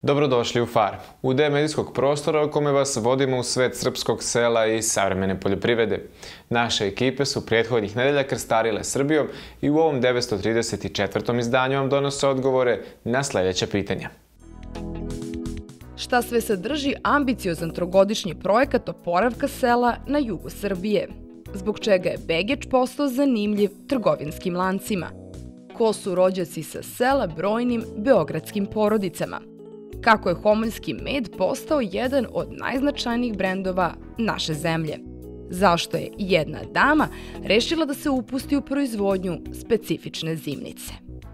Dobrodošli u Far, udeo medijskog prostora u kome vas vodimo u svet srpskog sela i savremene poljoprivrede. Naše ekipe su prethodnih nedelja krstarile Srbijom i u ovom 934. izdanju vam donose odgovore na sledeća pitanja. Šta sve sadrži ambiciozan trogodišnji projekat oporavka sela na jugu Srbije? Zbog čega je Begeč postao zanimljiv trgovinskim lancima? Ko su rođaci sa sela brojnim beogradskim porodicama? Kako je homoljski med postao jedan od najznačajnijih brendova naše zemlje? Zašto je jedna dama rešila da se upusti u proizvodnju specifične zimnice?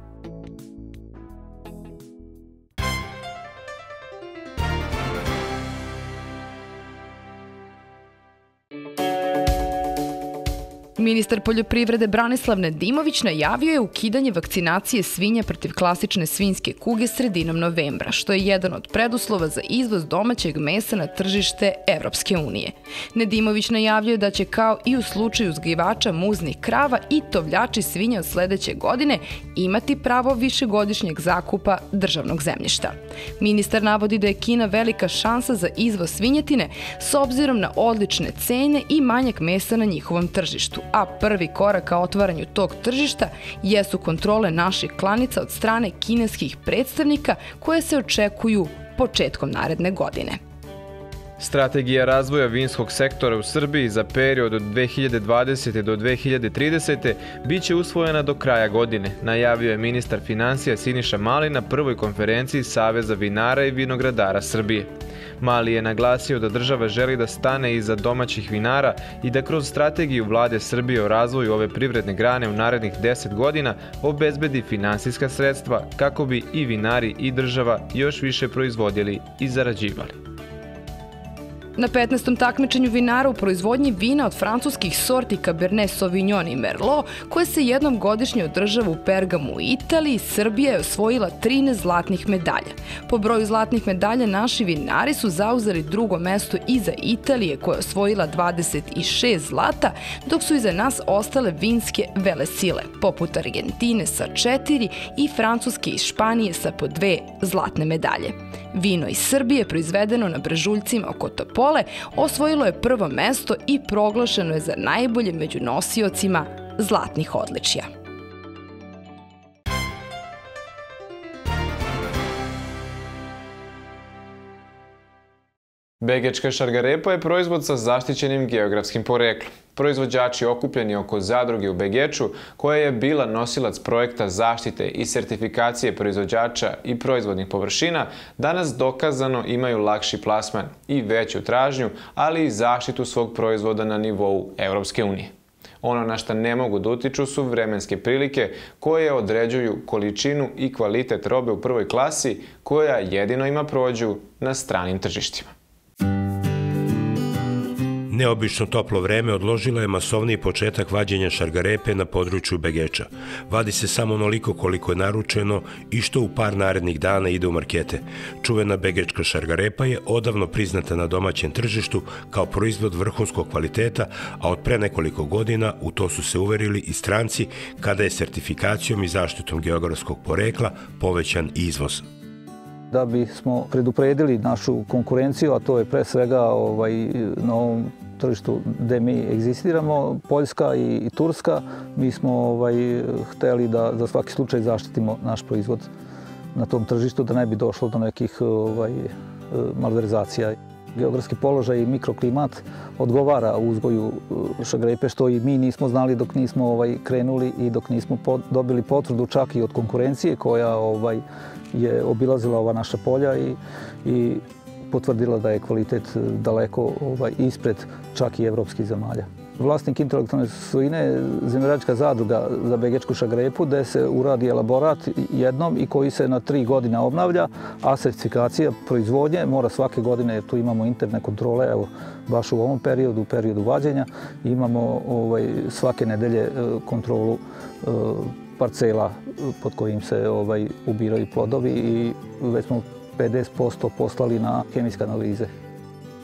Ministar poljoprivrede Branislav Nedimović najavio je ukidanje vakcinacije svinja protiv klasične svinjske kuge sredinom novembra, što je jedan od preduslova za izvoz domaćeg mesa na tržište Evropske unije. Nedimović najavio je da će kao i u slučaju uzgajivača muznih krava i tovljači svinja od sledeće godine imati pravo višegodišnjeg zakupa državnog zemljišta. Ministar navodi da je Kina velika šansa za izvoz svinjetine s obzirom na odlične cene i manjak mesa na njihovom tržištu, a prvi korak ka otvaranju tog tržišta jesu kontrole naših klanica od strane kineskih predstavnika koje se očekuju početkom naredne godine. Strategija razvoja vinskog sektora u Srbiji za period od 2020. do 2030. biće usvojena do kraja godine, najavio je ministar finansija Siniša Mali na prvoj konferenciji Saveza vinara i vinogradara Srbije. Mali je naglasio da država želi da stane iza domaćih vinara i da kroz strategiju Vlade Srbije o razvoju ove privredne grane u narednih 10 godina obezbedi finansijska sredstva kako bi i vinari i država još više proizvodili i zarađivali. Na 15. takmičenju vinara u proizvodnji vina od francuskih sorti Cabernet Sauvignon i Merlot, koje se jednom godišnje održava u Pergamu u Italiji, Srbija je osvojila 13 zlatnih medalja. Po broju zlatnih medalja naši vinari su zauzeli drugo mesto iza Italije koja je osvojila 26 zlata, dok su iza nas ostale vinske velesile, poput Argentine sa 4 i Francuske i Španije sa po 2 zlatne medalje. Vino iz Srbije, proizvedeno na brežuljcima oko Topole, osvojilo je prvo mesto i proglašeno je za najbolje među nosiocima zlatnih odličja. Begečka šargarepa je proizvod sa zaštićenim geografskim poreklom. Proizvođači okupljeni oko zadruge u Begeču, koja je bila nosilac projekta zaštite i sertifikacije proizvođača i proizvodnih površina, danas dokazano imaju lakši plasman i veću tražnju, ali i zaštitu svog proizvoda na nivou Evropske unije. Ono na šta ne mogu da utiču su vremenske prilike koje određuju količinu i kvalitet robe u prvoj klasi koja jedino ima prođu na stranim tržištima. Neobično toplo vreme odložilo je masovniji početak vađenja šargarepe na području Begeča. Vadi se samo onoliko koliko je naručeno i što u par narednih dana ide u markete. Čuvena begečka šargarepa je odavno priznata na domaćem tržištu kao proizvod vrhunskog kvaliteta, a od pre nekoliko godina u to su se uverili i stranci kada je sertifikacijom i zaštitom geografskog porekla povećan izvoz. Da bismo predupredili našu konkurenciju, a to je pre svega na ovom tržištu gde mi egzistiramo, Poljska i Turska, mi smo hteli da za svaki slučaj zaštitimo naš proizvod na tom tržištu, da ne bi došlo do nekih malverzacija. Geografski položaj i mikroklimat odgovara u uzgoju šargarepe, što i mi nismo znali dok nismo krenuli i dok nismo dobili potvrdu čak i od konkurencije koja je obilazila ova naša polja i potvrdila da je kvalitet daleko ispred čak i evropskih zemalja. Vlasnik intelektualne svojine zemljoradnička zadruga za begečku šargarepu, gde se uradi elaborat jednom i koji se na 3 godine obnavlja, a sertifikacija proizvodnje mora svake godine, jer tu imamo interne kontrole, evo baš u ovom periodu, u periodu vađenja, imamo svake nedelje kontrolu parcela pod kojim se ubiraju plodovi i već smo 50% poslali na hemijske analize.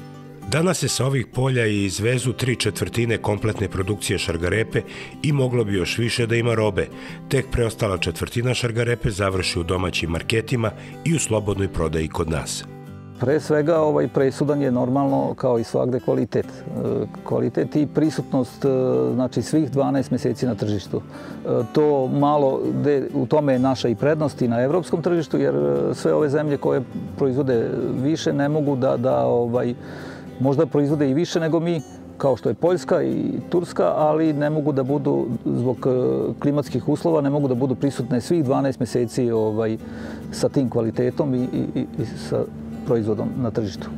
Danas se sa ovih polja izvezu 3/4 kompletne produkcije šargarepe i moglo bi još više da ima robe. Tek preostala 1/4 šargarepe završi u domaćim marketima i u slobodnoj prodaji kod nas. Pre svega presudan je normalno kao i svagde kvalitet. Kvalitet i prisutnost znači svih 12 meseci na tržištu. To malo, u tome je naša i prednost i na evropskom tržištu, jer sve ove zemlje koje proizvode više ne mogu da možda proizvode i više nego mi, kao što je Poljska i Turska, ali ne mogu da budu, zbog klimatskih uslova, ne mogu da budu prisutne svih 12 meseci sa tim kvalitetom i sa proizvodom na tržištu.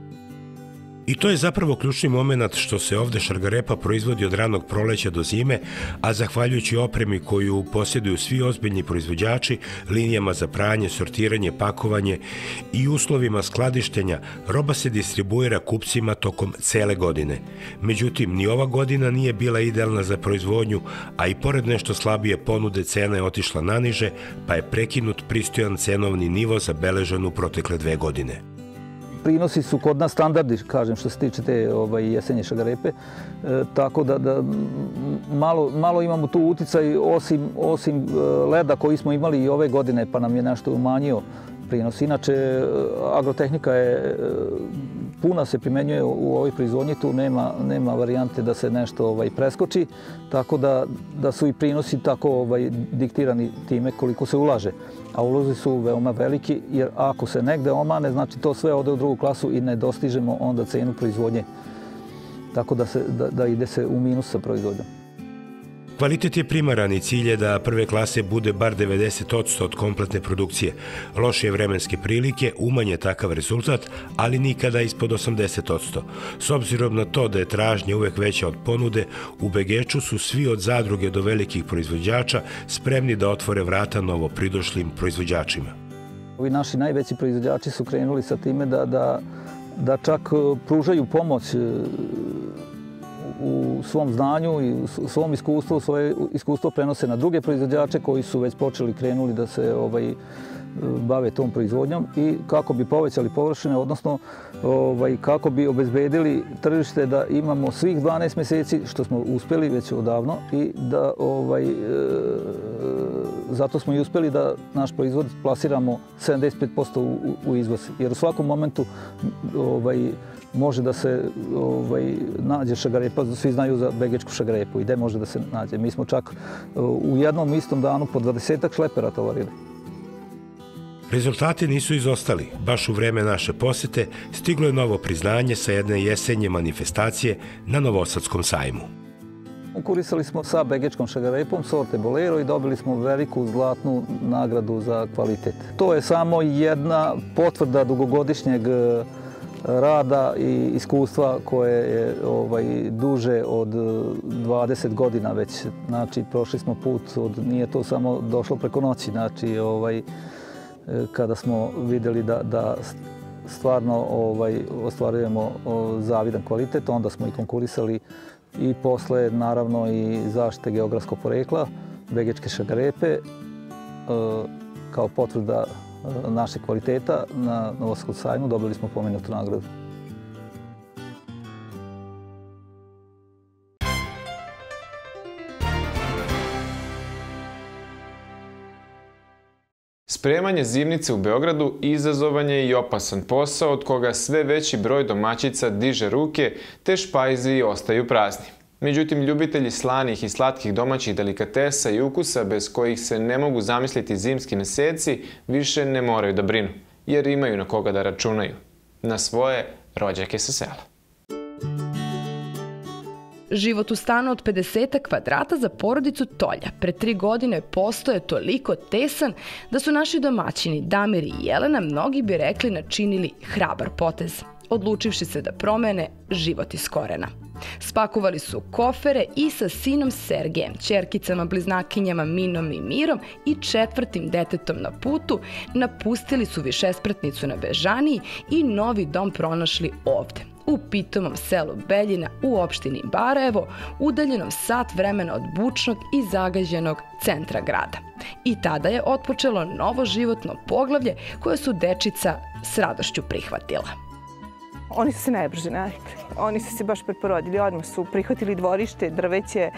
I to je zapravo ključni moment što se ovde šargarepa proizvodi od ranog proleća do zime, a zahvaljujući opremi koju posjeduju svi ozbiljni proizvođači, linijama za pranje, sortiranje, pakovanje i uslovima skladištenja, roba se distribuira kupcima tokom cele godine. Međutim, ni ova godina nije bila idealna za proizvodnju, a i pored nešto slabije ponude, cena je otišla naniže, pa je prekinut pristojan cenovni nivo zabeležen u protekle 2 godine. Prinosi su kod nas standardi, kažem, što se tiče te jesenje šargarepe, tako da malo imamo tu uticaj, osim leda koji smo imali i ove godine, pa nam je nešto umanjio prinos. Inače, agrotehnika je puna, se primenjuje u ovoj proizvodnji, tu nema varijante da se nešto preskoči, tako da su i prinosi tako diktirani time koliko se ulaže. A ulozi su veoma veliki, jer ako se negde omane, znači to sve ode u drugu klasu i ne dostižemo onda cenu proizvodnje. Tako da ide se u minus sa proizvodnjom. Kvalitet je primaran i cilj je da prve klase bude bar 90% od kompletne produkcije. Lošije vremenske prilike umanje takav rezultat, ali nikada ispod 80%. S obzirom na to da je tražnja uvek veća od ponude, u Begeču su svi od zadruge do velikih proizvođača spremni da otvore vrata novopridošlim proizvođačima. Ovi naši najveći proizvođači su krenuli sa time da čak pružaju pomoć u svom znanju i u svom iskustvu, svoje iskustvo prenose na druge proizvođače koji su već krenuli da se bave tom proizvodnjom i kako bi povećali površine, odnosno kako bi obezbedili tržište da imamo svih 12 meseci, što smo uspeli već odavno, i da zato smo i uspeli da naš proizvod plasiramo 75% u izvoz, jer u svakom momentu može da se nađe šargarepa, svi znaju za begečku šargarepu i gde može da se nađe. Mi smo čak u jednom istom danu po 20-ak šlepera tovarili. Rezultati nisu izostali. Baš u vreme naše posete stiglo je novo priznanje sa jedne jesenje manifestacije na Novosadskom sajmu. Konkurisali smo sa begečkom šargarepom, sorte Bolero, i dobili smo veliku zlatnu nagradu za kvalitet. To je samo jedna potvrda dugogodišnjeg rada i iskustva koje je duže od 20 godina već. Znači, prošli smo put, nije to samo došlo preko noći. Znači, kada smo vidjeli da stvarno ostvarujemo zavidan kvalitet, onda smo i konkurisali i posle, naravno, i zaštite geografskog porekla begečke šargarepe kao potvrda našeg kvaliteta na Novosadskom sajmu. Dobili smo pomenutu nagradu. Spremanje zimnice u Beogradu izazovan je i opasan posao od koga sve veći broj domaćica diže ruke, te špajzi ostaju prazni. Međutim, ljubitelji slanih i slatkih domaćih delikatesa i ukusa bez kojih se ne mogu zamisliti zimski meseci više ne moraju da brinu, jer imaju na koga da računaju. Na svoje rođake sa sela. Život u stanu od 50 kvadrata za porodicu Tolja pre 3 godine postoje toliko tesan da su naši domaćini Damir i Jelena, mnogi bi rekli, načinili hrabar potez, odlučivši se da promene život iz korena. Spakovali su kofere i sa sinom Sergejem, ćerkicama bliznakinjama Minom i Mirom i 4. detetom na putu napustili su višespratnicu na Bežaniji i novi dom pronašli ovde, u pitomom selu Beljina u opštini Barajevo, udaljenom sat vremena od bučnog i zagađenog centra grada. I tada je otpočelo novo životno poglavlje koje su dečica s radošću prihvatila. oni su se najbrže navikli. Oni su se baš preporodili, odmah su prihvatili dvorište, drveće,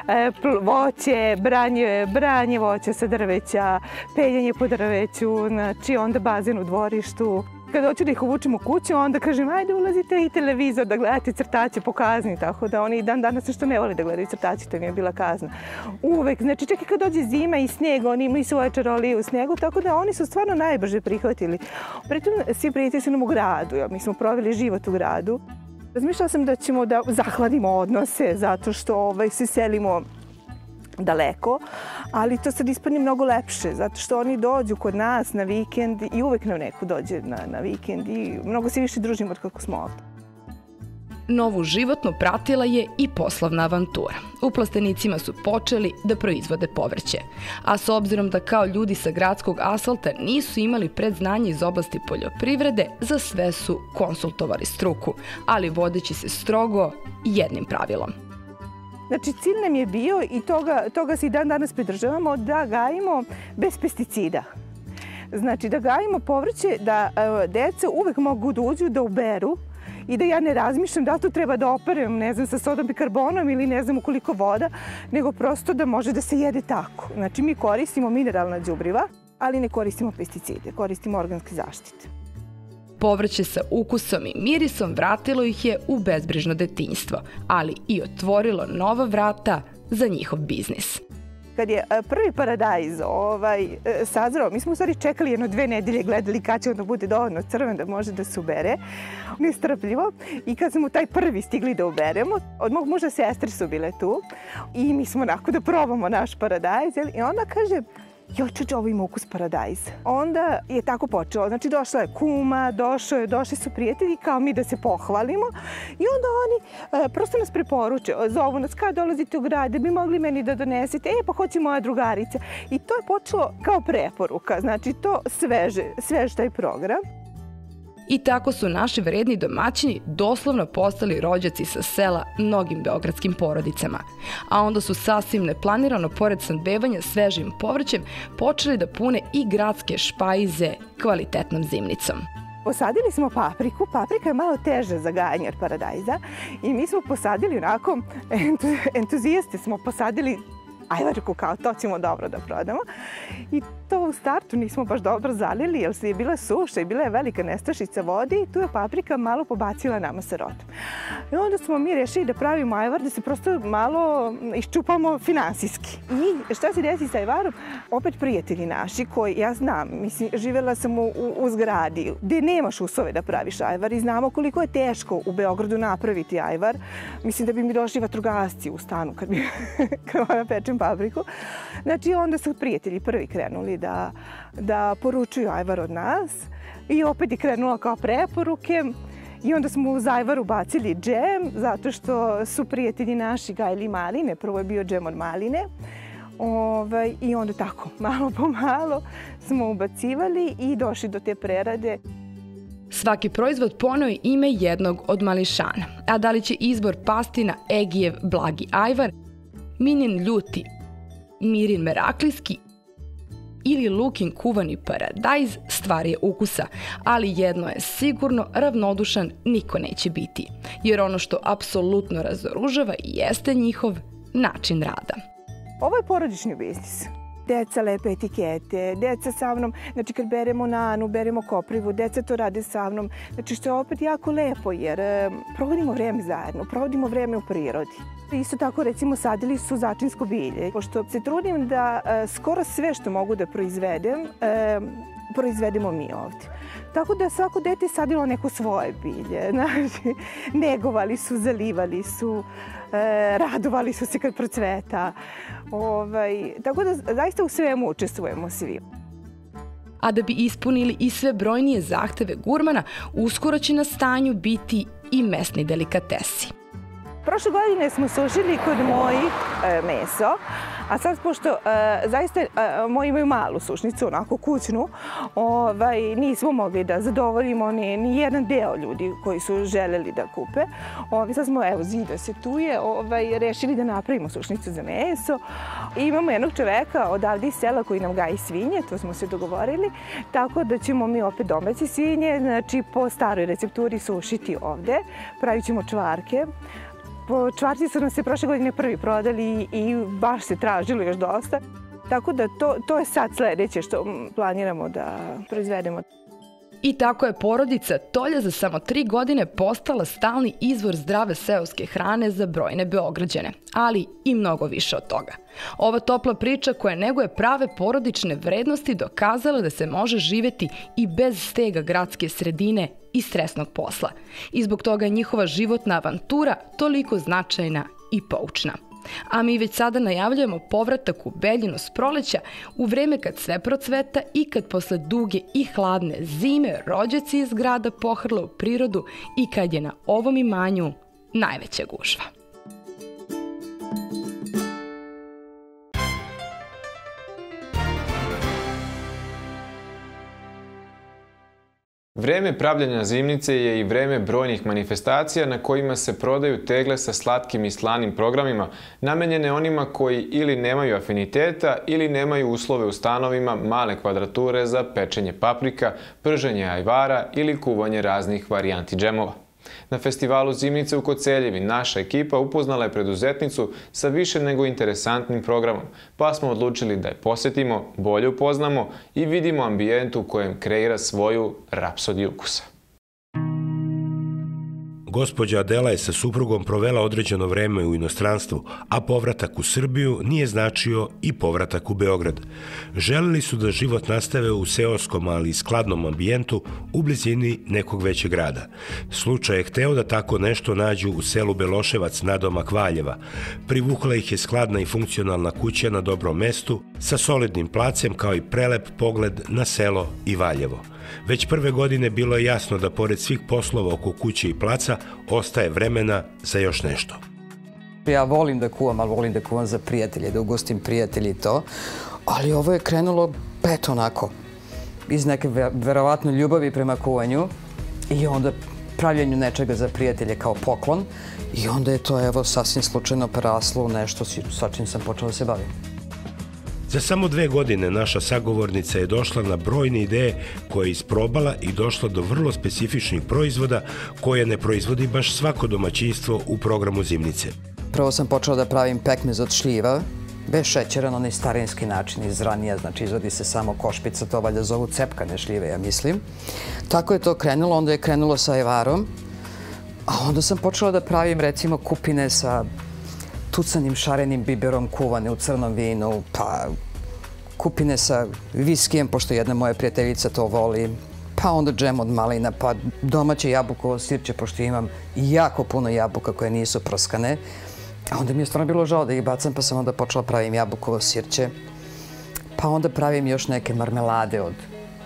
voće, branje voća sa drveća, peljenje po drveću, znači onda bazen u dvorištu. Kada hoću da ih uvučem u kuću, onda kažem, ajde ulazite i televizor da gledate crtaće po kazni, tako da oni dan danas što ne vole da gledaju crtaće, to im je bila kazna. Uvek, znači čak i kad dođe zima i snijeg, oni imaju svoje čarolije u snijegu, tako da oni su stvarno najbrže prihvatili. Pritom svi prijatelji su nam u gradu, mi smo proveli život u gradu. Razmišljala sam da ćemo da zahladimo odnose zato što se selimo daleko, ali to sad ispadne mnogo lepše, zato što oni dođu kod nas na vikend i uvek nam neko dođe na vikend i mnogo se više družimo od kako smo ovdje. Novu životnu pratila je i poslovna avantura. U plastenicima su počeli da proizvode povrće. A s obzirom da kao ljudi sa gradskog asfalta nisu imali predznanje iz oblasti poljoprivrede, za sve su konsultovali struku, ali vodeći se strogo jednim pravilom. Znači, cilj nam je bio i toga se i dan danas pridržavamo da gajimo bez pesticida. Znači, da gajimo povrće, da deca uvek mogu da uđu, da uberu i da ja ne razmišljam da to treba da operem, ne znam, sa sodom bikarbonom ili ne znam u koliko voda, nego prosto da može da se jede tako. Znači, mi koristimo mineralna đubriva, ali ne koristimo pesticide, koristimo organske zaštite. Povrće sa ukusom i mirisom vratilo ih je u bezbrižno detinjstvo, ali i otvorilo nova vrata za njihov biznis. Kad je prvi paradajz sazrao, mi smo u stvari čekali 1-2 nedelje, gledali kad će onda bude dovoljno crven da može da se ubere, nestrpljivo. I kad smo taj prvi stigli da uberemo, od mog muža sestre su bile tu i mi smo onako da probamo naš paradajz i ona kaže, joj čuče, ovo ima ukus paradajza. Onda je tako počelo. Znači, došla je kuma, došli su prijatelji kao mi da se pohvalimo i onda oni prosto nas preporuče. Zovu nas, kad dolazite u grad, da bi mogli meni da donesete, pa hoće moja drugarica. I to je počelo kao preporuka. Znači, to svež taj program. I tako su naši vredni domaćini doslovno postali rođaci sa sela mnogim beogradskim porodicama. A onda su sasvim neplanirano, pored snabdevanja svežim povrćem, počeli da pune i gradske špajze kvalitetnom zimnicom. Posadili smo papriku. Paprika je malo teža za gajanje od paradajza i mi smo posadili onako, entuzijasti smo posadili ajvarku, kao to ćemo dobro da prodamo. I to u startu nismo baš dobro zalili jer je bila suša i bila je velika nestašica vode i tu je paprika malo pobacila nama sa rodom. I onda smo mi rešili da pravimo ajvar, da se prosto malo iščupamo finansijski. I šta se desi sa ajvarom? Opet prijatelji naši koji, ja znam, mislim, živjela sam u zgradi gde nemaš uslove da praviš ajvar i znamo koliko je teško u Beogradu napraviti ajvar. Mislim da bi mi došli vatrogasci u stanu kad bi krenula pečem papriku. Znači, onda su prijatelji prvi krenuli da poručuju ajvar od nas i opet je krenula kao preporuke i onda smo uz ajvaru bacili džem zato što su prijatelji naši gajili maline. Prvo je bio džem od maline i onda tako malo po malo smo ubacivali i došli do te prerade. Svaki proizvod poneo je ime jednog od mališana, a da li će izbor pasti na Egijev blagi ajvar, Minin ljuti mirin meraklijski ili Lukin kuvani paradajz, stvar je ukusa, ali jedno je sigurno, ravnodušan niko neće biti, jer ono što apsolutno razoružava jeste njihov način rada. Ovo je porodični biznis. Deca lepe etikete, deca sa mnom, znači kad beremo nanu, beremo koprivu, deca to rade sa mnom, znači što je opet jako lepo jer provodimo vreme zajedno, provodimo vreme u prirodi. Isto tako, recimo, sadili su začinsko bilje, pošto se trudim da skoro sve što mogu da proizvedem, proizvedemo mi ovdje. Tako da svako dete sadilo neko svoje bilje, znači, negovali su, zalivali su, radovali su se kad procveta. Tako da zaista u svemu učestvujemo svi. A da bi ispunili i sve brojnije zahteve gurmana, uskoro će na stanju biti i mesni delikatesi. Prošle godine smo sušili kod mojih meso, a sad pošto zaista moji imaju malu sušnicu, onako kućnu, nismo mogli da zadovoljimo ni jedan deo ljudi koji su želeli da kupe. Sad smo, evo, Zida se tu je, rešili da napravimo sušnicu za meso. Imamo jednog čoveka odavde iz sela koji nam gaji svinje, to smo se dogovorili, tako da ćemo mi opet domaće svinje, znači po staroj recepturi sušiti ovde, pravit ćemo čvarke. Čvarci su nam se prošle godine prvi prodali i baš se tražilo još dosta. Tako da to je sad sledeće što planiramo da proizvedemo. I tako je porodica Tolja za samo 3 godine postala stalni izvor zdrave seoske hrane za brojne Beograđane, ali i mnogo više od toga. Ova topla priča koja neguje prave porodične vrednosti dokazala da se može živeti i bez stega gradske sredine i stresnog posla. I zbog toga je njihova životna avantura toliko značajna i poučna. A mi već sada najavljujemo povratak u Beljinu s proleća u vreme kad sve procveta i kad posle duge i hladne zime rođaci iz grada pohrle u prirodu i kad je na ovom imanju najveća gužva. Vreme pravljenja zimnice je i vreme brojnih manifestacija na kojima se prodaju tegle sa slatkim i slanim programima, namenjene onima koji ili nemaju afiniteta ili nemaju uslove u stanovima male kvadrature za pečenje paprika, prženje ajvara ili kuvanje raznih varijanti džemova. Na festivalu Zimnice u Koceljevi naša ekipa upoznala je preduzetnicu sa više nego interesantnim programom, pa smo odlučili da je posetimo, bolje upoznamo i vidimo ambijent u kojem kreira svoju rapsodiju ukusa. Gospođa Adela je sa suprugom provela određeno vreme u inostranstvu, a povratak u Srbiju nije značio i povratak u Beograd. Želeli su da život nastave u seoskom, ali i skladnom ambijentu u blizini nekog većeg grada. Slučaj je hteo da tako nešto nađu u selu Beloševac nadomak Valjeva. Privukla ih je skladna i funkcionalna kuća na dobrom mestu, sa solidnim placem kao i prelep pogled na selo i Valjevo. Već prve godine bilo je jasno da pored svih poslova oko kuće i placa ostaje vremena za još nešto. Ja volim da kuvam, ali volim da kuvam za prijatelje, da ugostim prijatelji i to. Ali ovo je krenulo onako, iz neke verovatno ljubavi prema kuvanju i onda pravljenju nečega za prijatelje kao poklon. I onda je to evo sasvim slučajno preraslo u nešto sa čim sam počela da se bavim. Za samo 2 godine naša sagovornica je došla na brojne ideje koje je isprobala i došla do vrlo specifičnih proizvoda koje ne proizvodi baš svako domaćinstvo u programu Zimnice. Prvo sam počela da pravim pekmez od šljiva, bez šećera na onaj starinski način iz ranije, znači izvodi se samo košpica, to valjda zovu cepkane šljive, ja mislim. Tako je to krenulo, onda je krenulo sa ajvarom, a onda sam počela da pravim recimo kupine sa tucanim šarenim biberom kuvane u crnom vinu, pa kupine sa viskijem, pošto jedna moja prijateljica to voli, pa onda džem od malina, pa domaće jabukovo sirće, pošto imam jako puno jabuka koje nisu prskane. A onda mi je stvarno bilo žao da ih bacam, pa sam onda počela pravim jabukovo sirće. Pa onda pravim još neke marmelade od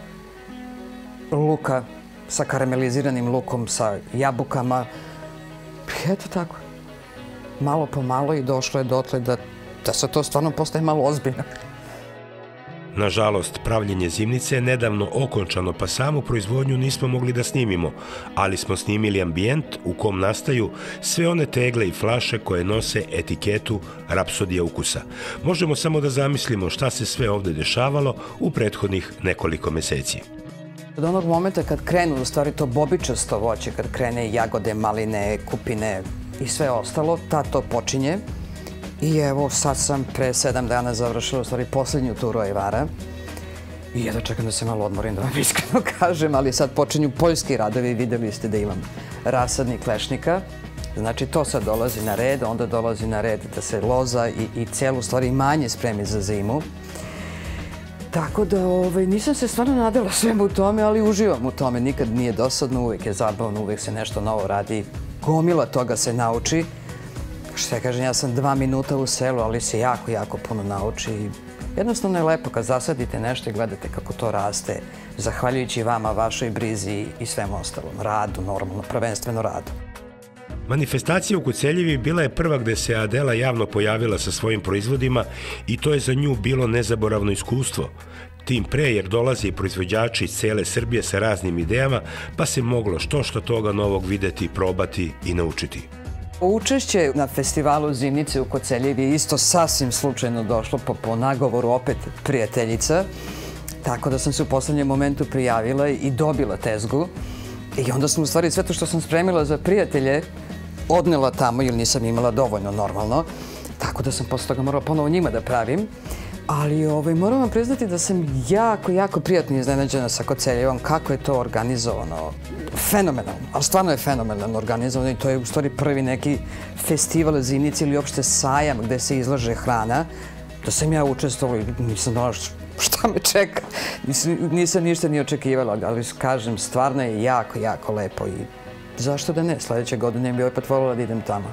luka sa karameliziranim lukom, sa jabukama. Eto tako. Malo po malo i došlo je dotle da se to stvarno postaje malo ozbiljno. Nažalost, pravljenje Zimnice je nedavno okončano, pa samu proizvodnju nismo mogli da snimimo, ali smo snimili ambijent u kom nastaju sve one tegle i flaše koje nose etiketu Rapsodija ukusa. Možemo samo da zamislimo šta se sve ovde dešavalo u prethodnih nekoliko meseci. Od onog momenta kad krenu, u stvari to bobičasto voće, kad krene jagode, maline, kupine i sve ostalo, tad to počinje. I evo, sad sam pre 7 dana završila u stvari posljednju turu ajvara. I jedno čekam da se malo odmorim, da vam iskreno kažem, ali sad počinju poljski radovi. Videli ste da imam rasadnik lešnika. Znači, to sad dolazi na red, onda dolazi na red da se loza i cijelu stvari manje spremi za zimu. Tako da nisam se stvarno nadala svemu u tome, ali uživam u tome. Nikad nije dosadno, uvijek je zabavno, uvijek se nešto novo radi. Gomila toga se nauči. Što ja kažem, ja sam 2 minuta u selu, ali se jako, jako puno nauči. Jednostavno je lepo kad zasadite nešto i gledate kako to raste, zahvaljujući vama, vašoj brizi i svemu ostalom. Radu, normalno, prvenstveno radu. Manifestacija u Koceljevi bila je prva gde se Adela javno pojavila sa svojim proizvodima i to je za nju bilo nezaboravno iskustvo. Tim pre jer dolaze i proizvođači iz cele Srbije sa raznim idejama, pa se moglo što toga novog videti, probati i naučiti. Učešće na festivalu Zimnice u Koceljevi je isto sasvim slučajno došlo po nagovoru opet prijateljica, tako da sam se u poslednjem momentu prijavila i dobila tezgu. I onda sam u stvari sve to što sam spremila za prijatelje odnela tamo, jer nisam imala dovoljno normalno, tako da sam posle toga morala ponovo njima da pravim. Ali moram vam priznati da sam jako prijatno iznenađena sa Koceljevom, kako je to organizovano. Fenomenalno, ali stvarno je fenomenalno organizovano i to je u stvari prvi neki festival Zimnice ili uopšte sajam gde se izlaže hrana. Da sam ja učestvovala i nisam znala šta me čeka. Nisam ništa ni očekivala, ali kažem, stvarno je jako lepo i zašto da ne, sledeće godine bi opet voljela da idem tamo.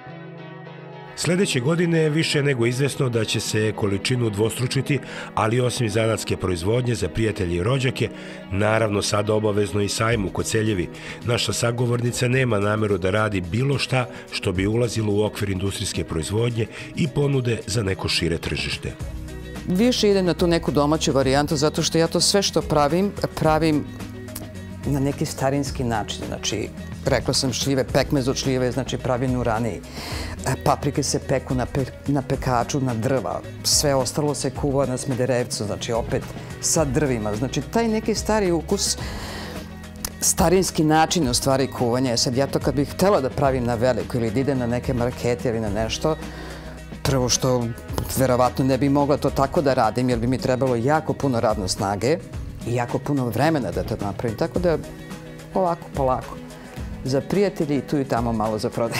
Sledeće godine je više nego izvesno da će se količinu udvostručiti, ali osim zanatske proizvodnje za prijatelje i rođake, naravno sada obavezno i sajam u Koceljevi. Naša sagovornica nema nameru da radi bilo šta što bi ulazilo u okvir industrijske proizvodnje i ponude za neko šire tržište. Više idem na tu neku domaću varijantu zato što ja to sve što pravim na neki starinski način. Znači, rekla sam šljive, pekmez od šljive, znači pravim u raniji. Paprike se peku na pekaču, na drva. Sve ostalo se kuva na smederevcu, znači opet sa drvima. Znači, taj neki stari ukus, starinski način u stvari kuvanja. Sad ja to kad bih htela da pravim na veliko ili da idem na neke markete ili na nešto, prvo što verovatno ne bi mogla to tako da radim jer bi mi trebalo jako puno radne snage i jako puno vremena da to napravim. Tako da polako. Za prijatelji i tu i tamo malo za prodaju.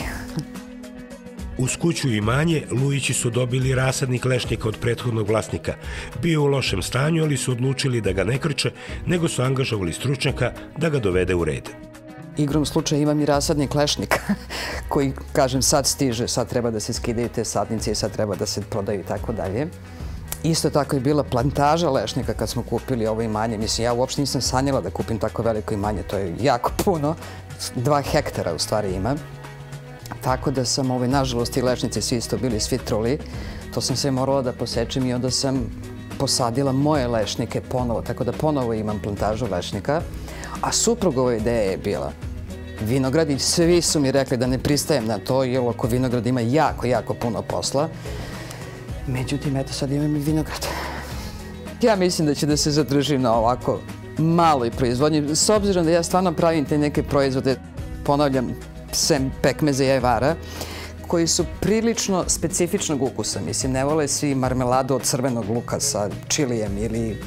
Uz kuću i imanje, Lujići su dobili rasadnik lešnika od prethodnog vlasnika. Bio je u lošem stanju, ali su odlučili da ga ne krče, nego su angažovali stručnjaka da ga dovede u red. Igrom slučaja imam i rasadnik lešnika koji, kažem, sad stiže, sad treba da se skidaju te sadnice i sad treba da se prodaju i tako dalje. Isto tako je bila plantaža lešnika kad smo kupili ovo imanje. Mislim, ja uopšte nisam sanjala da kupim tako veliko imanje, to je jako puno. 2 hektara u stvari ima. Tako da sam, nažalost, ti lešnici svi isto bili svi truli. To sam sve morala da posečem i onda sam posadila moje lešnike ponovo, tako da ponovo imam plantažu lešnika. A suprugova ideja je bila vinograd i svi su mi rekli da ne pristajem na to, jer oko vinograda ima jako puno posla. Međutim, eto sad imam i vinograd. Ja mislim da će da se zadržim na ovako maloj proizvodnji, s obzirom da ja stvarno pravim te neke proizvode, ponavljam, sem pekmeza i ajvara, koji su prilično specifičnog ukusa. Mislim, ne vole svi marmeladu od crvenog luka sa čilijem ili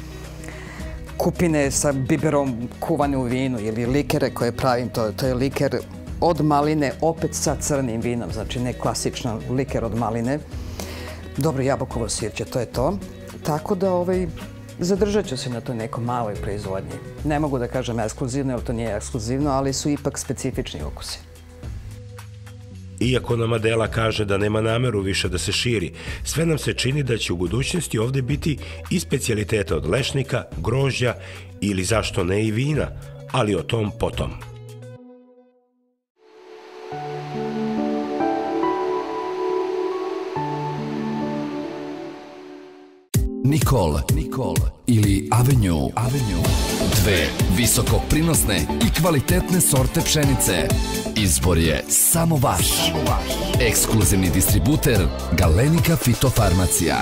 kupine sa biberom kuvane u vinu ili likere koje pravim. To je liker od maline, opet sa crnim vinom, znači ne klasičan liker od maline. Dobro, jabukovo sirće, to je to. Tako da zadržat ću se na toj nekoj maloj proizvodnji. Ne mogu da kažem ekskluzivno, jer to nije ekskluzivno, ali su ipak specifični ukusi. Iako nam Adela kaže da nema nameru više da se širi, sve nam se čini da će u budućnosti ovde biti i specijaliteta od lešnika, grožđa ili zašto ne i vina, ali o tom potom. Nikol ili Avenue. Dve visoko prinosne i kvalitetne sorte pšenice. Izbor je samo vaš. Ekskluzivni distributer Galenika Fitofarmacija.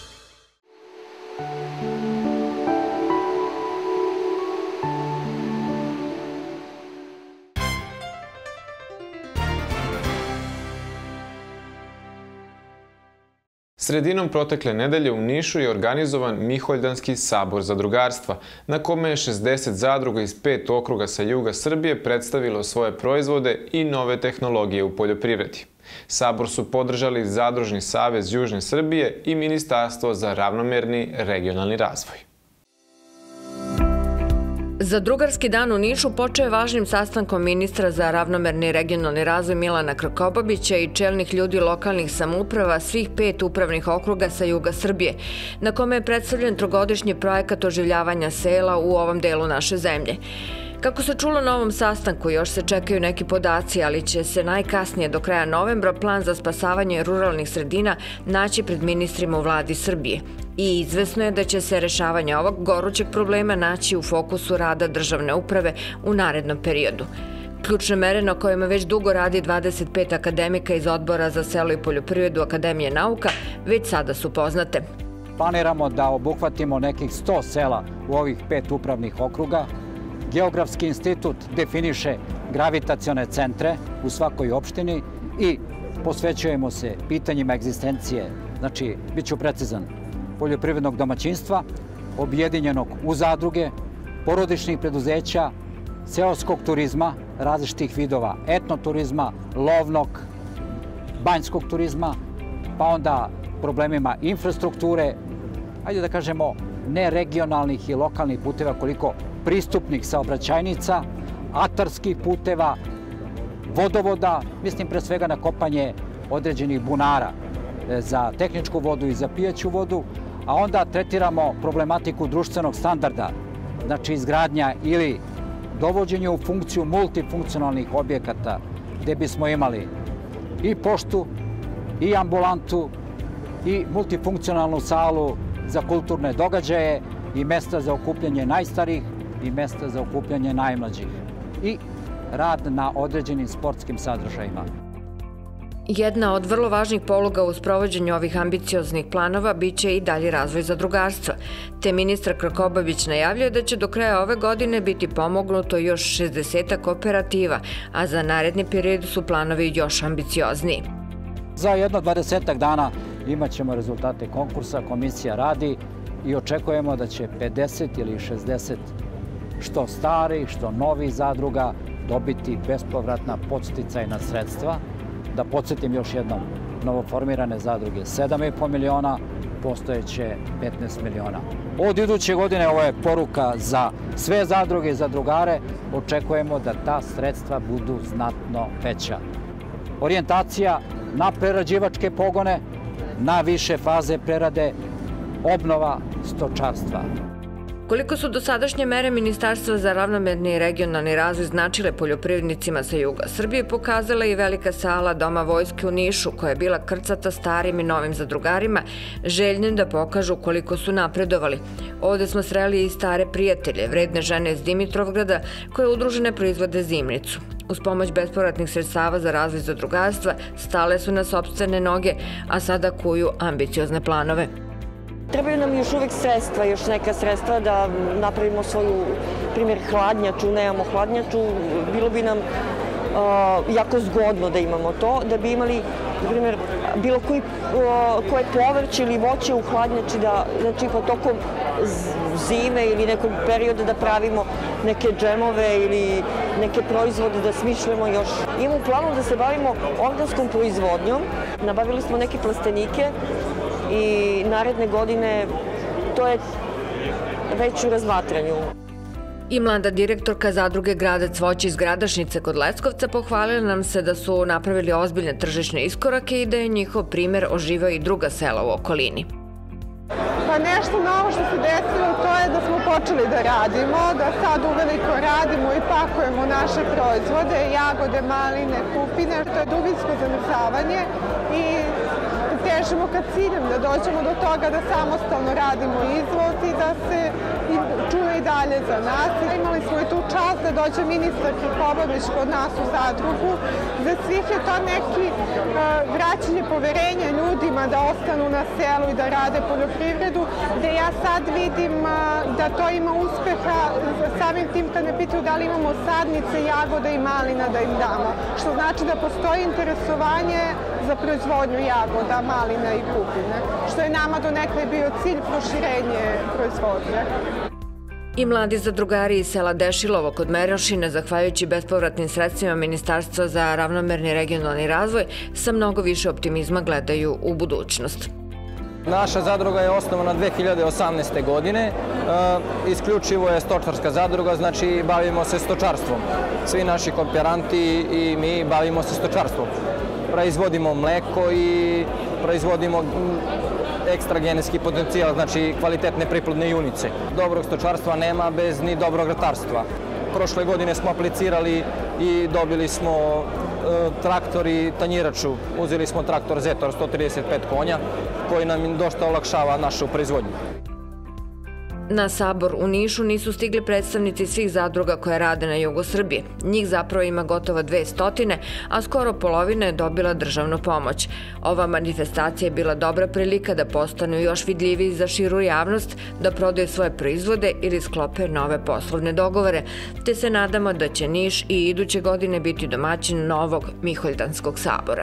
Sredinom protekle nedelje u Nišu je organizovan Miholjdanski sabor zadrugarstva, na kome je 60 zadruga iz 5 okruga sa juga Srbije predstavilo svoje proizvode i nove tehnologije u poljoprivredi. Sabor su podržali Zadružni savez Južne Srbije i Ministarstvo za ravnomerni regionalni razvoj. Zadrugarski dan u Nišu počeo je važnim sastankom ministra za ravnomerni regionalni razvoj Milana Krkobabića i čelnih ljudi lokalnih samouprava svih 5 upravnih okruga sa juga Srbije, na kome je predstavljen trogodišnji projekat oživljavanja sela u ovom delu naše zemlje. Kako se čulo na ovom sastanku, još se čekaju neki podaci, ali će se najkasnije do kraja novembra plan za spasavanje ruralnih sredina naći pred ministrima u vladi Srbije. I izvesno je da će se rešavanje ovog gorućeg problema naći u fokusu rada državne uprave u narednom periodu. Ključne mere na kojima već dugo radi 25 akademika iz Odbora za selo i poljoprivredu Akademije nauka već sada su poznate. Planiramo da obuhvatimo nekih 100 sela u ovih 5 upravnih okruga. Geografski institut definiše gravitacione centre u svakoj opštini i posvećujemo se pitanjima egzistencije, znači, bit ću precizan, poljoprivrednog domaćinstva, objedinjenog u zadruge, porodičnih preduzeća, seoskog turizma, različitih vidova etnoturizma, lovnog, banjskog turizma, pa onda problemima infrastrukture, ajde da kažemo neregionalnih i lokalnih puteva, koliko pristupnih saobraćajnica, atarskih puteva, vodovoda, mislim pre svega na kopanje određenih bunara za tehničku vodu i za pijaću vodu, a onda tretiramo problematiku društvenog standarda, znači izgradnja ili dovođenje u funkciju multifunkcionalnih objekata gde bismo imali i poštu, i ambulantu, i multifunkcionalnu salu za kulturne događaje i mesta za okupljanje najstarijih i mesta za okupljanje najmlađih i rad na određenim sportskim sadržajima. Jedna od vrlo važnih poluga u sprovođenju ovih ambicioznih planova biće i dalji razvoj zadrugarstva. Te ministar Krkobabić najavljuje da će do kraja ove godine biti pomognuto još 60 kooperativa, a za naredni period su planovi još ambiciozniji. Za jedno 20 dana imat ćemo rezultate konkursa, komisija radi i očekujemo da će 50 ili 60 što starih, što novih zadruga dobiti bespovratna podsticajna sredstva. Da podsjetim još jednom, novoformirane zadruge 7,5 miliona, postojeće 15 miliona. Od iduće godine, ovo je poruka za sve zadruge i zadrugare, očekujemo da ta sredstva budu znatno veća. Orijentacija na prerađivačke pogone, na više faze prerade, obnova stočarstva. Koliko su dosadašnje mere Ministarstva za ravnomerni i regionalni razvoj značile poljoprivrednicima sa juga Srbije, pokazala i velika sala Doma vojske u Nišu, koja je bila krcata starim i novim zadrugarima, željnim da pokažu koliko su napredovali. Ovde smo sreli i stare prijatelje, vredne žene iz Dimitrovgrada, koje udružene proizvode zimnicu. Uz pomoć bespovratnih sredstava za razvoj zadrugarstva stale su na sopstvene noge, a sada kuju ambiciozne planove. Trebaju nam još uvijek sredstva, još neka sredstva da napravimo svoju, primjer, hladnjaču, nemamo hladnjaču, bilo bi nam jako zgodno da imamo to, da bi imali, na primjer, bilo koje povrće ili voće u hladnjači, znači pa tokom zime ili nekog perioda da pravimo neke džemove ili neke proizvode da smišljamo još. Imamo u planu da se bavimo organskom proizvodnjom, nabavili smo neke plastenike i naredne godine to je već u razmatranju. I mlada direktorka zadruge Gradac voće iz Gradašnice kod Leskovca pohvalila nam se da su napravili ozbiljne tržišne iskorake i da je njihov primer oživao i druga sela u okolini. Pa nešto novo što se desilo to je da smo počeli da radimo, da sad uveliko radimo i pakujemo naše proizvode, jagode, maline, kupine. To je dubinsko zamrzavanje i težimo ka ciljem da dođemo do toga da samostalno radimo izvoz i da se čuje i dalje za nas. Imali smo i tu čast da dođe ministar Krkobabić kod nas u zadrugu. Za svih je to neki vraćanje poverenja ljudima da ostanu na selu i da rade poljoprivredu, gde ja sad vidim da to ima uspeha samim tim kad me pitaju da li imamo sadnice, jagode i malina da im damo. Što znači da postoji interesovanje za proizvodnju jagoda, malina i kupine, što je nama donekle bio cilj proširenje proizvodnje. I mladi zadrugari iz sela Dešilovo kod Merošine, zahvaljujući bespovratnim sredstvima Ministarstva za ravnomerni regionalni razvoj, sa mnogo više optimizma gledaju u budućnost. Naša zadruga je osnovana 2018. godine, isključivo je stočarska zadruga, znači bavimo se stočarstvom. Svi naši kooperanti i mi bavimo se stočarstvom. Proizvodimo mleko i proizvodimo ekstra genetski potencijal, znači kvalitetne priplodne junice. Dobrog stočarstva nema bez ni dobrog ratarstva. prošle godine smo aplicirali i dobili smo traktor i tanjiraču. Uzeli smo traktor Zetor 135 konja koji nam dosta olakšava našu proizvodnju. Na sabor u Nišu nisu stigli predstavnici svih zadruga koje rade na jugu Srbije. Njih zapravo ima gotovo 200, a skoro polovina je dobila državnu pomoć. Ova manifestacija je bila dobra prilika da postanu još vidljiviji za širu javnost, da prodaju svoje proizvode ili sklope nove poslovne dogovore, te se nadamo da će Niš i iduće godine biti domaćin novog Miholjdanskog sabora.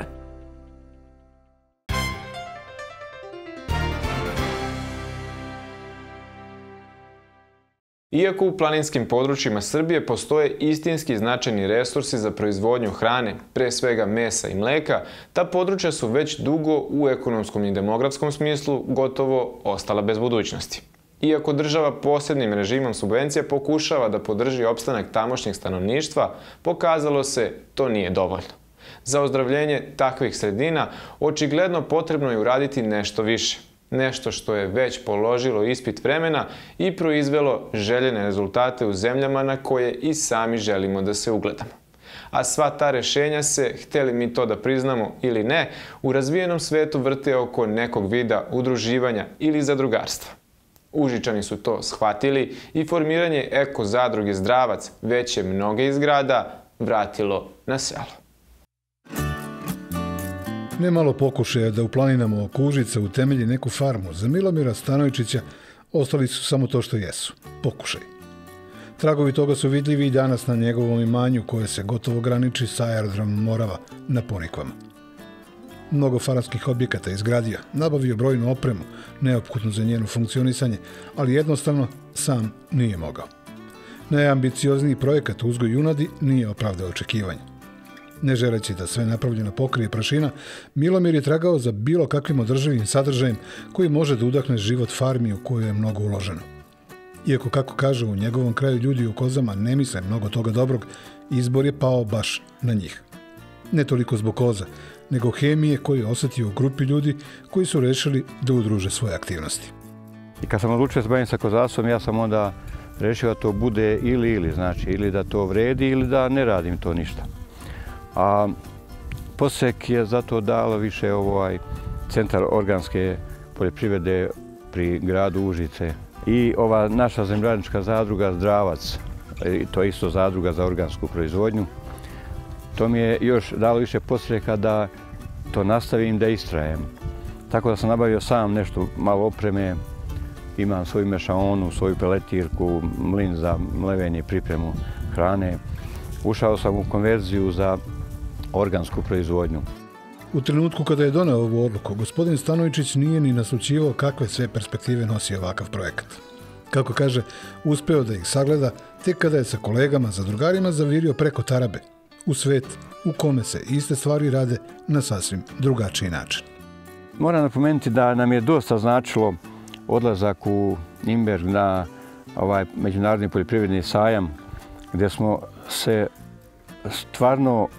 Iako u planinskim područjima Srbije postoje istinski značajni resursi za proizvodnju hrane, pre svega mesa i mleka, ta područja su već dugo u ekonomskom i demografskom smislu gotovo ostala bez budućnosti. Iako država posebnim režimom subvencija pokušava da podrži opstanak tamošnjeg stanovništva, pokazalo se to nije dovoljno. Za ozdravljenje takvih sredina očigledno potrebno je uraditi nešto više. Nešto što je već položilo ispit vremena i proizvelo željene rezultate u zemljama na koje i sami želimo da se ugledamo. A sva ta rešenja se, hteli mi to da priznamo ili ne, u razvijenom svetu vrte oko nekog vida udruživanja ili zadrugarstva. Užičani su to shvatili i formiranje eko zadruge Zdravac već je mnoge iz grada vratilo na selo. Nemalo pokušaja da u planinama oko Užica utemelji neku farmu za Milomira Stanojičića ostali su samo to što jesu, pokušaj. Tragovi toga su vidljivi i danas na njegovom imanju koje se gotovo graniči sa aerodromom Morava na Ponikvama. Mnogo farmskih objekata izgradio, nabavio brojnu opremu, neophodnu za njeno funkcionisanje, ali jednostavno sam nije mogao. Najambiciozniji projekat uzgoj junadi nije opravdao očekivanja. Ne želeći da sve napravljeno pokrije prašina, Milomir je tragao za bilo kakvim održivim sadržajem koji može da udahne život farmi u kojoj je mnogo uloženo. Iako, kako kažu, u njegovom kraju ljudi u kozama ne misle mnogo toga dobrog, izbor je pao baš na njih. Ne toliko zbog koza, nego hemije koju je osetio u grupi ljudi koji su rešili da udruže svoje aktivnosti. I kad sam odlučio se bavim sa kozasom, ja sam onda rešio da to bude ili, znači ili da to vredi ili da ne radim to ništa. A Posek je zato dalo više centar organske poljoprivrede pri gradu Užice. I ova naša zemljarnička zadruga Zdravac, to je isto zadruga za organsku proizvodnju, to mi je još dalo više podstreka da to nastavim, da istrajem. Tako da sam nabavio sam nešto malo opreme, imam svoju mešaonu, svoju peletirku, mlin za mlevenje i pripremu hrane. Ušao sam u konverziju za organsku proizvodnju. U trenutku kada je doneo ovu odluku, gospodin Stanojičić nije ni naslućivao kakve sve perspektive nosi ovakav projekat. Kako kaže, uspeo da ih sagleda tek kada je sa kolegama, zadrugarima zavirio preko Tarabe, u svet u kome se iste stvari rade na sasvim drugačiji način. Moram napomenuti da nam je dosta značilo odlazak u Imberg na međunarodni poljoprivredni sajam, gdje smo se stvarno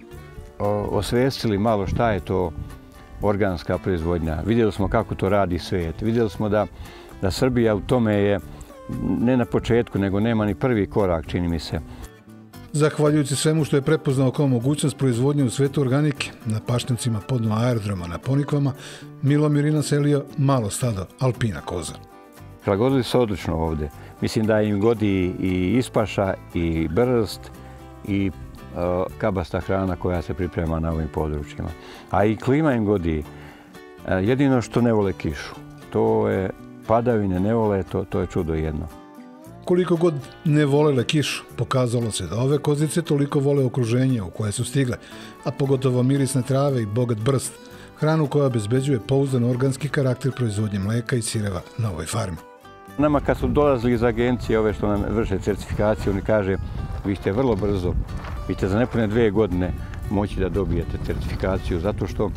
osvestili malo šta je to organska proizvodnja. Vidjeli smo kako to radi svijet. Vidjeli smo da Srbija u tome je ne na početku, nego nema ni prvi korak, čini mi se. Zahvaljujući svemu što je prepoznao kao mogućnost proizvodnje u svetu organike, na pašnjacima podno aerodroma na Ponikvama, Milomir je naselio malo stado alpina koza. Prilagodili se odlično ovdje. Mislim da im godi i ispaša, i brst, i kabasta hrana koja se priprema na ovim područjima. A i klima im godi. Jedino što ne vole kišu. To je padavine, ne vole, to je čudo jedno. Koliko god ne volele kišu, pokazalo se da ove kozice toliko vole okruženje u koje su stigle, a pogotovo mirisne trave i bogat brst, hranu koja obezbeđuje pouzdan organski karakter proizvodnje mleka i sireva na ovoj farmi. Nama kad su dolazili iz agencije ove što nam vrše certifikaciju, oni kaže vi ćete vrlo brzo, vi ćete za nepune 2 godine moći da dobijete certifikaciju, zato što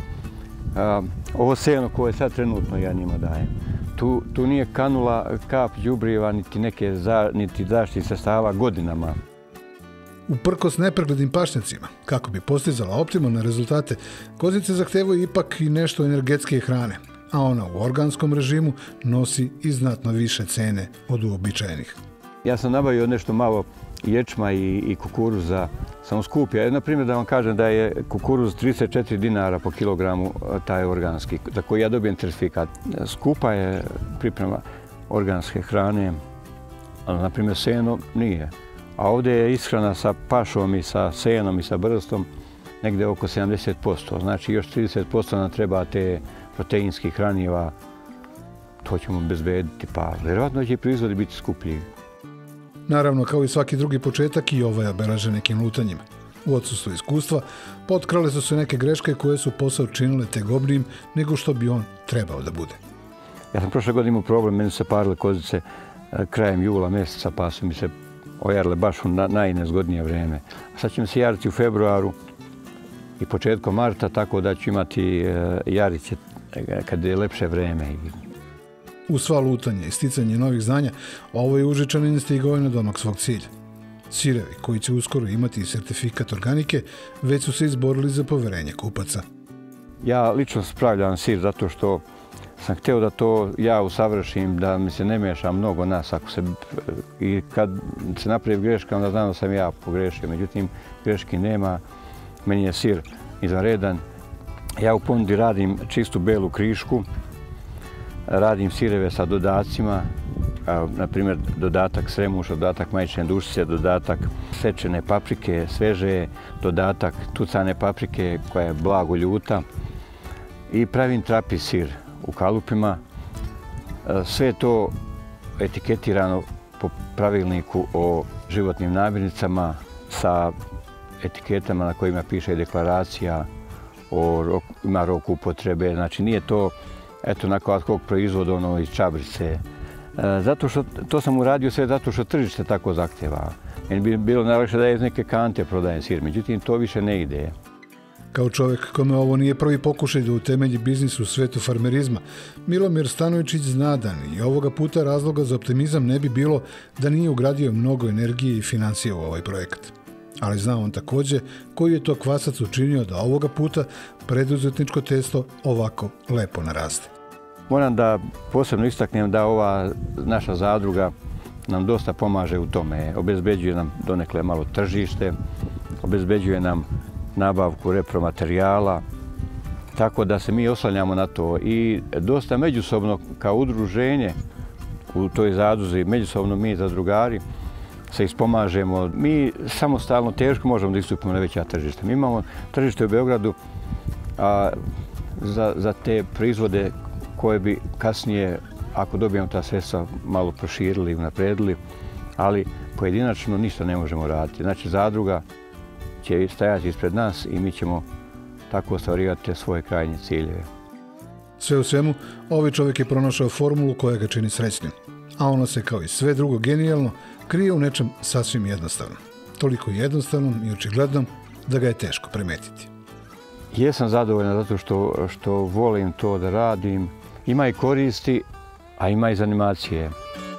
ovo seno koje sad trenutno ja njima dajem, tu nije kanula kap đubriva niti zaštitnih sredstava godinama. Uprkos nepreglednim pašnjacima, kako bi postizala optimalne rezultate, kozice zahtevaju ipak i nešto energetske hrane, a ona u organskom režimu nosi i znatno više cene od uobičajenih. Ja sam nabavio nešto malo ječma i kukuruza samo skuplja. Na primjer da vam kažem da je kukuruz 34 dinara po kilogramu, taj organski, za koji ja dobijem certifikat. Skupa je priprema organske hrane, ali na primjer seno nije. A ovdje je ishrana sa pašom i sa senom i sa brstom negdje oko 70%. Znači još 30% nam treba te proteinskih hranjiva. To ćemo obezbediti, pa vjerojatno će proizvodi biti skuplji. Naravno, kao i svaki drugi početak, i ovaj je obeležen nekim lutanjima. U odsustvu iskustva potkrale su se neke greške koje su posao činile tegobnijim nego što bi on trebao da bude. Ja sam prošle godine imao problem, meni se parile kozice krajem jula mjeseca, pa su mi se ojarile baš u najnezgodnije vrijeme. Sad će mi se jariti u februaru i početkom marta, tako da ću imati jarice kad je lepše vrijeme. U sva lutanja i sticanje novih znanja, ovo je Užičanin stigao je na domak svog cilja. Sirevi, koji će uskoro imati sertifikat organike, već su se izborili za poverenje kupaca. Ja lično spravljam sir zato što sam htio da to ja usavršim, da mi se ne meša mnogo nas. I kad se napravi greška, onda znam da sam ja pogrešio. Međutim, greški nema. Meni je sir izvanredan. Ja u ponudi radim čistu belu krišku. Radim sireve sa dodacima. Na primjer, dodatak sremuša, dodatak majčine dušice, dodatak sečene paprike, sveže, dodatak tucane paprike koja je blago ljuta. I pravim trapi sir u kalupima. Sve to etiketirano po pravilniku o životnim namirnicama sa etiketama na kojima piše deklaracija, ima rok upotrebe. Znači nije to onako ad hoc proizvod iz čabrice. Zato što to sam uradio sve zato što tržište tako zahtjeva. Meni bi bilo najlakše da je iz neke kante prodajem sir, međutim to više ne ide. Kao čovjek kome ovo nije prvi pokušaj da utemelji biznis u svetu farmerizma, Milomir Stanojčić zna da i ovoga puta razloga za optimizam ne bi bilo da nije ugradio mnogo energije i financije u ovaj projekat. Ali zna on također koji je to kvasac učinio da ovoga puta preduzetničko testo ovako lepo naraste. Moram da posebno istaknem da ova naša zadruga nam dosta pomaže u tome. Obezbeđuje nam donekle malo tržište, obezbeđuje nam nabavku repromaterijala, tako da se mi oslanjamo na to. I dosta međusobno kao udruženje u toj zadruzi, međusobno mi zadrugari se ispomažemo. Mi samostalno teško možemo da istupimo na veća tržišta. Mi imamo tržište u Beogradu za te proizvode koje bi kasnije, ako dobijemo ta sredstva, malo proširili i napredili, ali pojedinačno ništa ne možemo raditi. Znači, zadruga će stajati ispred nas i mi ćemo tako ostvarivati te svoje krajnje ciljeve. Sve u svemu, ovaj čovjek je pronašao formulu koja ga čini srećnim, a ono se kao i sve drugo genijalno krije u nečem sasvim jednostavnom. Toliko jednostavnom i očiglednom da ga je teško primetiti. Jesam zadovoljan zato što volim to da radim. Ima i koristi, a ima i zanimacije.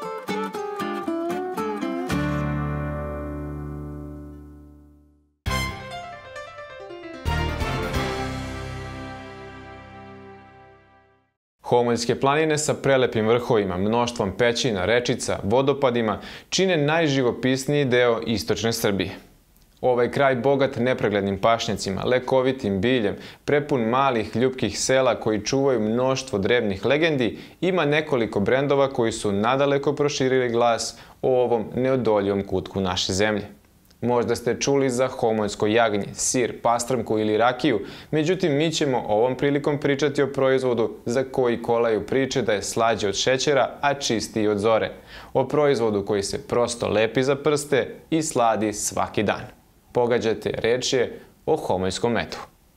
Homoljske planine sa prelepim vrhovima, mnoštvom pećina, rečica, vodopadima čine najživopisniji deo istočne Srbije. Ovaj kraj bogat nepreglednim pašnjacima, lekovitim biljem, prepun malih ljupkih sela koji čuvaju mnoštvo drevnih legendi, ima nekoliko brendova koji su nadaleko proširili glas o ovom neodoljivom kutku naše zemlje. Možda ste čuli za homoljsko jagnje, sir, pastrmku ili rakiju, međutim mi ćemo ovom prilikom pričati o proizvodu za koji kolaju priče da je slađi od šećera, a čistiji od zore. O proizvodu koji se prosto lepi za prste i sladi svaki dan. Pogađate, reč je o homoljskom medu.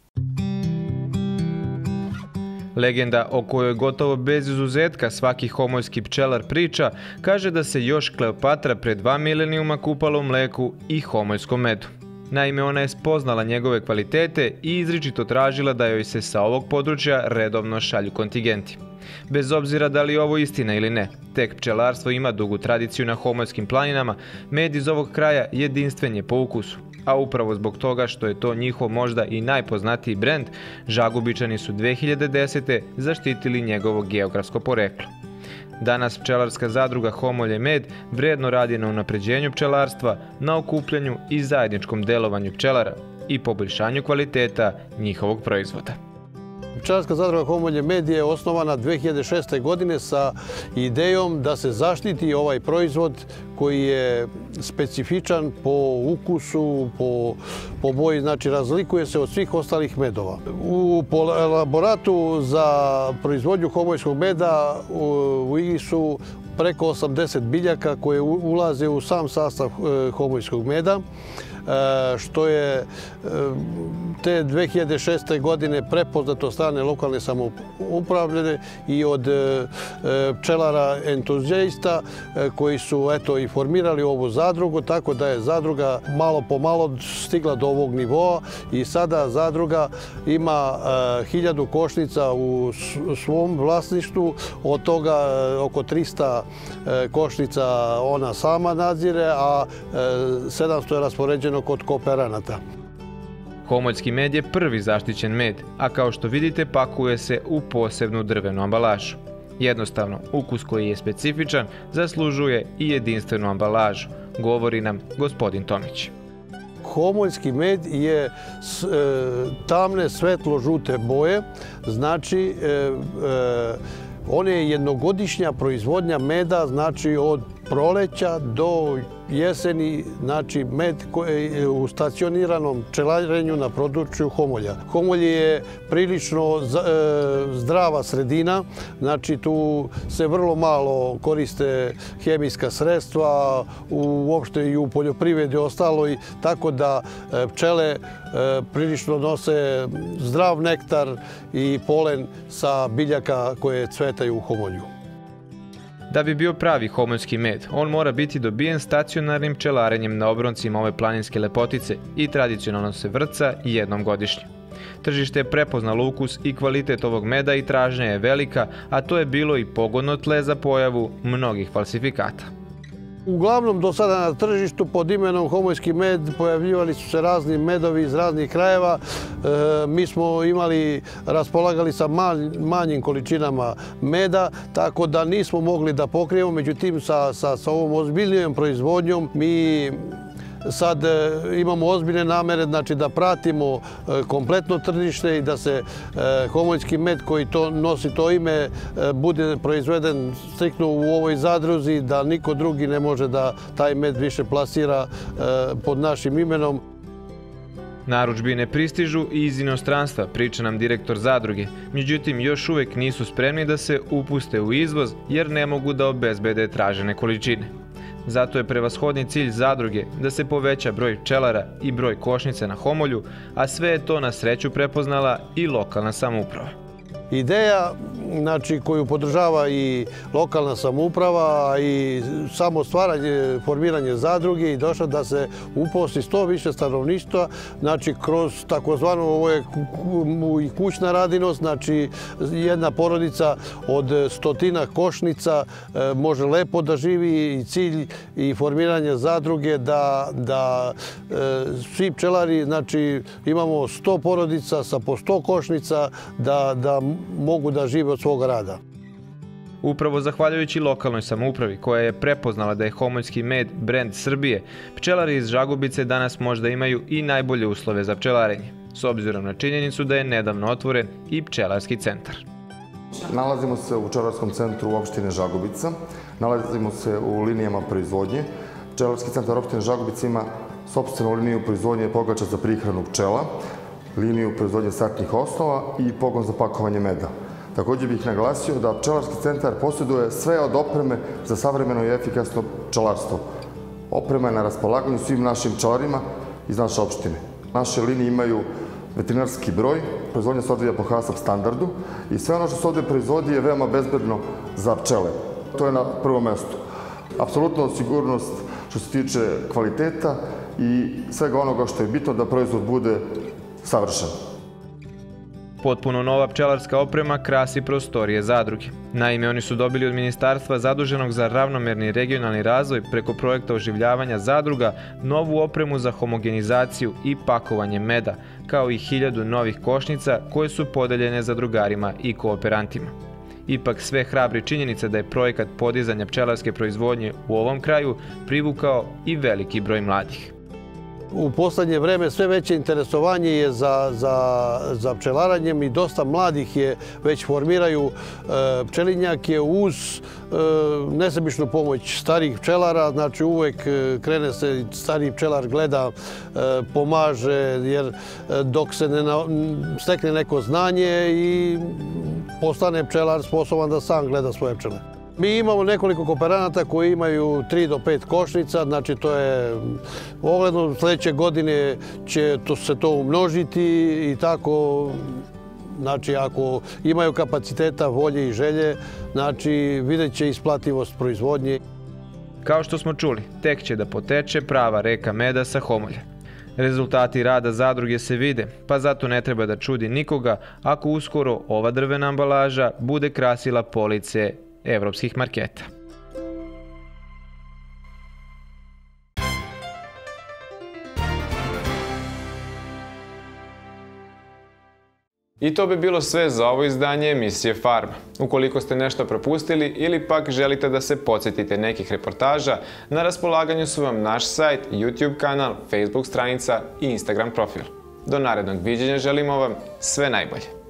Legenda o kojoj gotovo bez izuzetka svaki homoljski pčelar priča kaže da se još Kleopatra pre 2 milenijuma kupala u mleku i homoljskom medu. Naime, ona je spoznala njegove kvalitete i izričito tražila da joj se sa ovog područja redovno šalju kontingenti. Bez obzira da li je ovo istina ili ne, tek pčelarstvo ima dugu tradiciju na homoljskim planinama, med iz ovog kraja jedinstven je po ukusu. A upravo zbog toga što je to njihov možda i najpoznatiji brend, Žagubičani su 2010. zaštitili njegovo geografsko poreklo. Danas pčelarska zadruga Homolje med vredno radi na unapređenju pčelarstva, na okupljanju i zajedničkom delovanju pčelara i poboljšanju kvaliteta njihovog proizvoda. Pčelarska zadruga Homolje med je osnovana 2006. godine sa idejom da se zaštiti ovaj proizvod koji je specifičan po ukusu, po boji, znači razlikuje se od svih ostalih medova. Po elaboratu za proizvodnju homoljskog meda u igri su preko 80 biljaka koje ulaze u sam sastav homoljskog meda, što je te 2006. godine prepoznato od strane lokalne samouprave i od pčelara entuzijasta koji su i formirali ovu zadrugu, tako da je zadruga malo po malo stigla do ovog nivoa i sada zadruga ima 1000 košnica u svom vlasništvu, od toga oko 300 košnica ona sama nadzire, a 700 je raspoređeno kod kooperanata. Homoljski med je prvi zaštićen med, a kao što vidite pakuje se u posebnu drvenu ambalažu. Jednostavno, ukus koji je specifičan zaslužuje i jedinstvenu ambalažu, govori nam gospodin Tomić. Homoljski med je tamne svetlo-žute boje, znači on je jednogodišnja proizvodnja meda, znači od proleća do jeseni, znači med u stacioniranom pčelarenju na području Homolja. Homolje je prilično zdrava sredina, znači tu se vrlo malo koriste hemijska sredstva, uopšte i u poljoprivredi ostalo, tako da pčele prilično nose zdrav nektar i polen sa biljaka koje cvetaju u Homolju. Da bi bio pravi homoljski med, on mora biti dobijen stacionarnim pčelarenjem na obroncima ove planinske lepotice i tradicionalno se vrca jednom godišnje. Tržište je prepoznalo ukus i kvalitet ovog meda i tražnja je velika, a to je bilo i pogodno tle za pojavu mnogih falsifikata. Uglavnom, do sada na tržištu pod imenom homoljski med pojavljivali su se razni medovi iz raznih krajeva. Mi smo raspolagali sa manjim količinama meda, tako da nismo mogli da pokrijemo. Međutim, sa ovom ozbiljnijom proizvodnjom mi sad imamo ozbiljne namere, znači da pratimo kompletno tržište i da se homoljski med koji nosi to ime bude proizveden striktno u ovoj zadruzi, da niko drugi ne može da taj med više plasira pod našim imenom. Narudžbine pristižu i iz inostranstva, priča nam direktor zadruge. Međutim, još uvek nisu spremni da se upuste u izvoz jer ne mogu da obezbede tražene količine. Zato je prevashodni cilj zadruge da se poveća broj pčelara i broj košnica na Homolju, a sve je to na sreću prepoznala i lokalna samouprava. Ideja koju podržava i lokalna samouprava i samo stvaranje, formiranje zadruge i došlo da se uposli što više stanovništva, znači kroz takozvano ovo je i kućna radinost, znači jedna porodica od 100 košnica može lepo da živi i cilj i formiranje zadruge da svi pčelari, znači imamo 100 porodica sa po 100 košnica da mogu da žive od svog rada. Upravo zahvaljujući lokalnoj samoupravi koja je prepoznala da je homoljski med brend Srbije, pčelari iz Žagubice danas možda imaju i najbolje uslove za pčelarenje, s obzirom na činjenicu da je nedavno otvoren i pčelarski centar. Nalazimo se u pčelarskom centru opštine Žagubica, nalazimo se u linijama proizvodnje. Pčelarski centar opštine Žagubica ima sopstvenu liniju proizvodnje pogača za prihranu pčela, liniju proizvodnje startnih osnova i pogon za pakovanje meda. Također bih naglasio da pčelarski centar posjeduje sve od opreme za savremeno i efikasno pčelarstvo. Oprema je na raspolaganju svim našim pčelarima iz naše opštine. Naše linije imaju veterinarski broj, proizvodnja se odvija po HACCP standardu i sve ono što se ovdje proizvodi je veoma bezbedno za pčele. To je na prvom mestu. Apsolutno sigurnost što se tiče kvaliteta i svega onoga što je bitno da proizvod bude savršen. Potpuno nova pčelarska oprema krasi prostorije zadruge. Naime, oni su dobili od ministarstva zaduženog za ravnomerni regionalni razvoj preko projekta oživljavanja zadruga novu opremu za homogenizaciju i pakovanje meda, kao i 1000 novih košnica koje su podeljene zadrugarima i kooperantima. Ipak sve hrabri činjenica da je projekat podizanja pčelarske proizvodnje u ovom kraju privukao i veliki broj mladih. U poslednje vreme sve veće interesovanje je za pčelaranjem i dosta mladih je već formiraju pčelinjake uz nesebičnu pomoć starih pčelara. Znači uvek krene se, stariji pčelar gleda, pomaže, jer dok se ne stekne neko znanje i postane pčelar sposoban da sam gleda svoje pčele. Mi imamo nekoliko kooperanata koji imaju 3 do 5 košnica, znači to je ogledno sledeće godine će se to umnožiti i tako, znači ako imaju kapaciteta, volje i želje, znači vidjet će isplativost proizvodnje. Kao što smo čuli, tek će da poteče prava reka meda sa Homolja. Rezultati rada zadruge se vide, pa zato ne treba da čudi nikoga ako uskoro ova drvena ambalaža bude krasila police evropskih marketa. I to bi bilo sve za ovo izdanje emisije Farma. Ukoliko ste nešto propustili ili pak želite da se podsjetite nekih reportaža, na raspolaganju su vam naš sajt, YouTube kanal, Facebook stranica i Instagram profil. Do narednog viđenja želimo vam sve najbolje.